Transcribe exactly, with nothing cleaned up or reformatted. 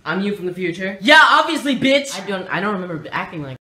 I'm you from the future. Yeah, obviously, bitch. I don't. I don't remember acting like.